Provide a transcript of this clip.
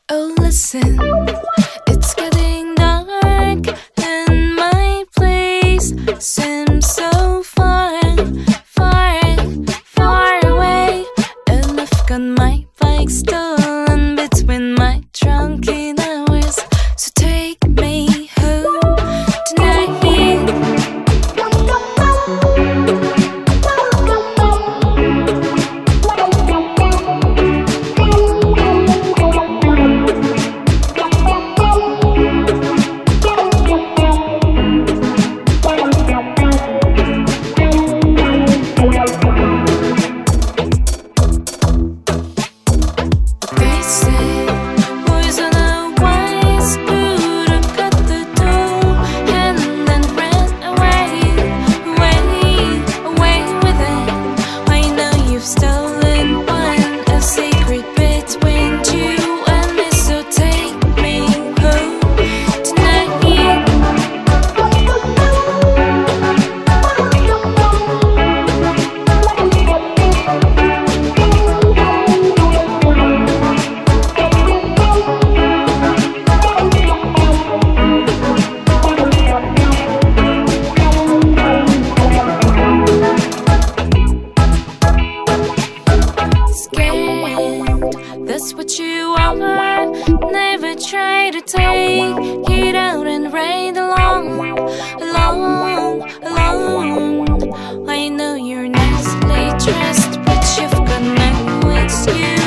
Oh, listen, it's getting dark and my place seems so far, far, far away. And I've got my bike stolen between my drunken hours. So take me home tonight. That's what you are. Never try to take it out and ride along, along, along. I know you're nicely dressed, but you've got no excuse.